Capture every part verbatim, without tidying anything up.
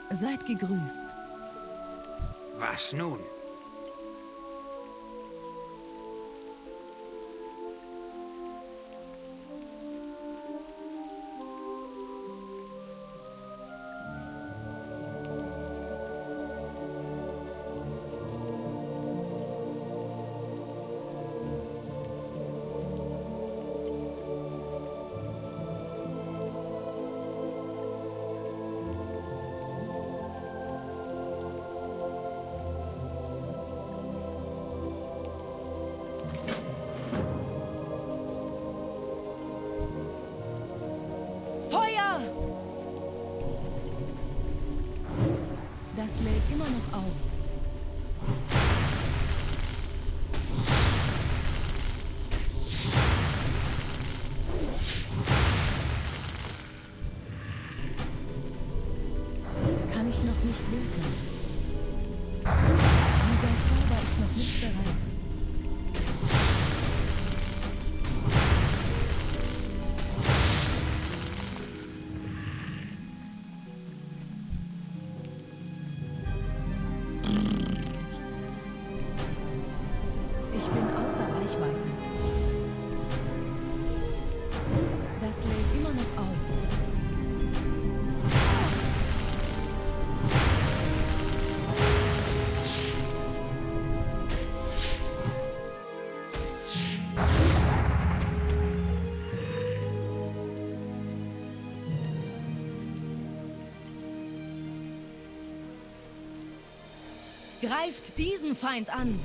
Seid gegrüßt. Was nun? Das lädt immer noch auf. Kann ich noch nicht wirken. Dieser Zauber ist noch nicht bereit. Ich bin außer Reichweite. Das lädt immer noch auf. Greift diesen Feind an!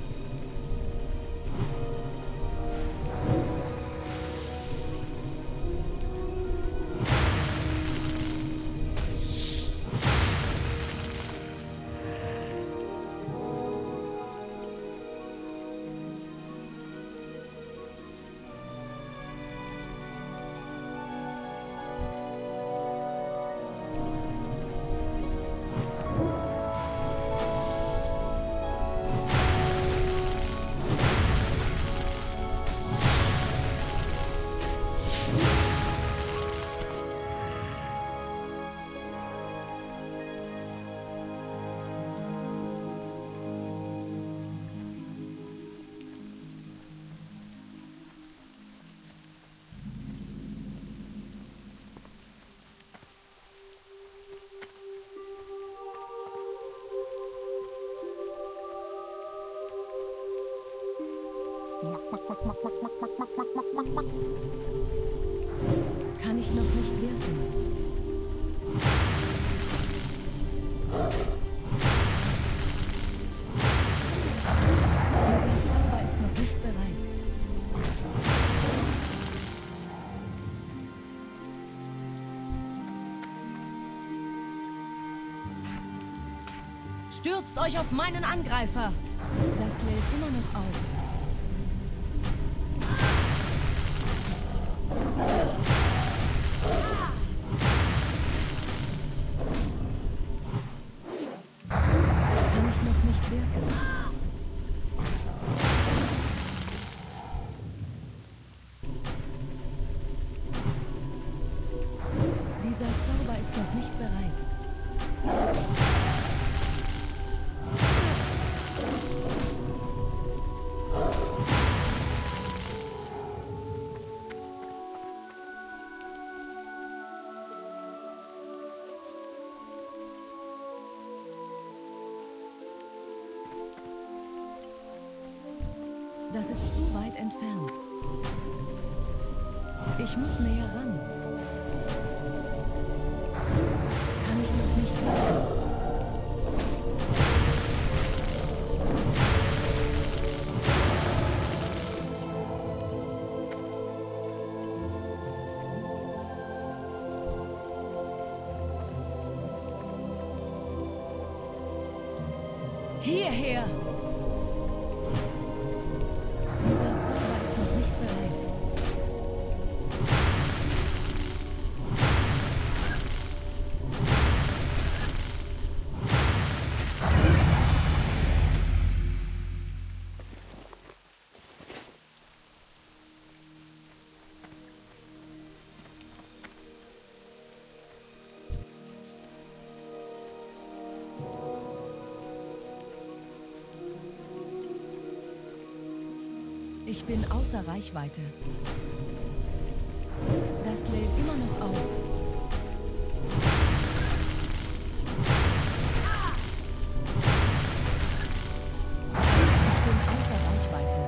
Kann ich noch nicht wirken. Dieser Zauber ist noch nicht bereit. Stürzt euch auf meinen Angreifer! Das lädt immer noch auf. Dieser Zauber ist noch nicht bereit. Das ist zu weit entfernt. Ich muss näher ran. Kann ich noch nicht wirken. Hierher! Dieser Zauber ist noch nicht bereit. Ich bin außer Reichweite. Das lädt immer noch auf. Ich bin außer Reichweite.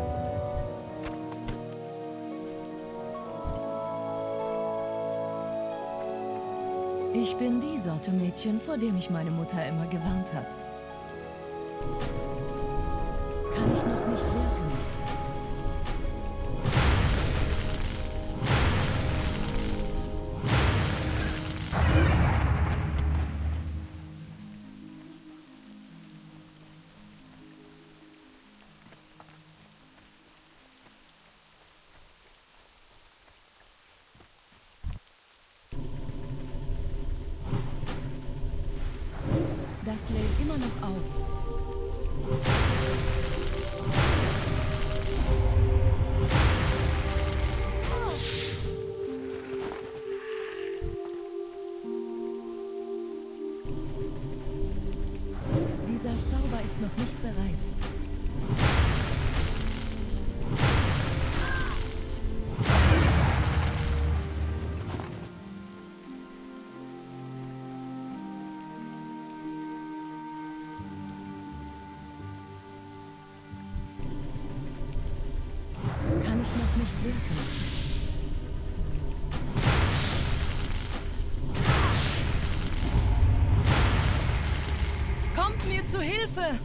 Ich bin die Sorte Mädchen, vor dem mich meine Mutter immer gewarnt hat. Kann ich noch nicht wirken? Das lädt immer noch auf. Dieser Zauber ist noch nicht bereit. Kann ich noch nicht wirken? Kommt mir zu Hilfe!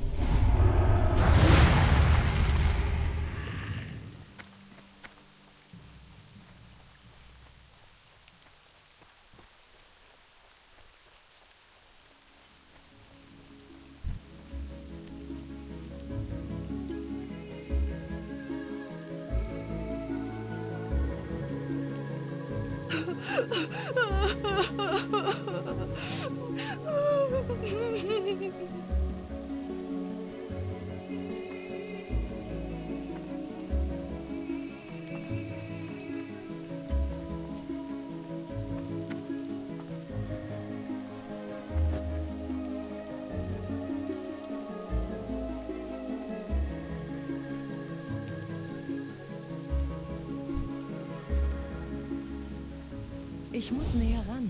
Ich muss näher ran.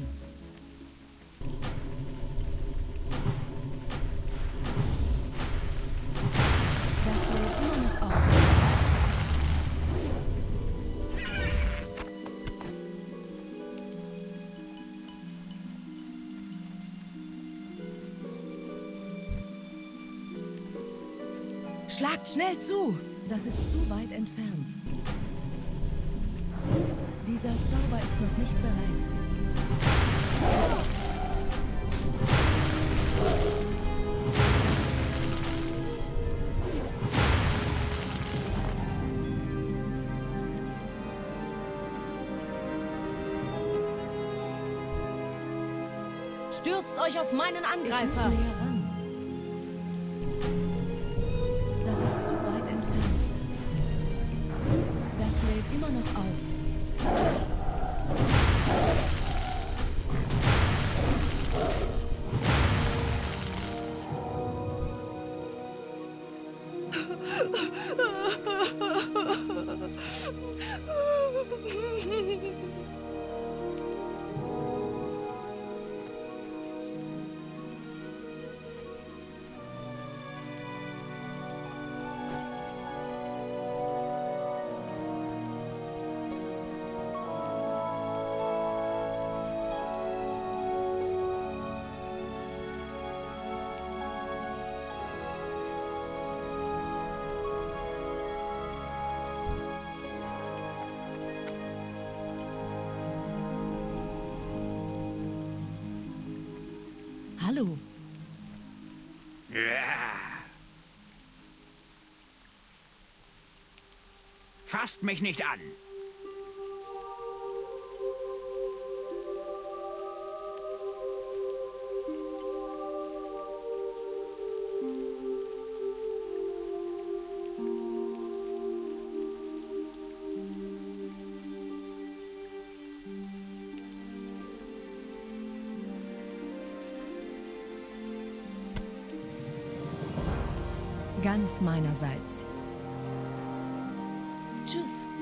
Das lädt immer noch auf. Schlagt schnell zu! Das ist zu weit entfernt. Dieser Zauber ist noch nicht bereit. Stürzt euch auf meinen Angreifer! Ich muss näher ran. Das ist zu weit entfernt. Das lädt immer noch auf. Hallo. Ja. Fasst mich nicht an. Ganz meinerseits. Tschüss.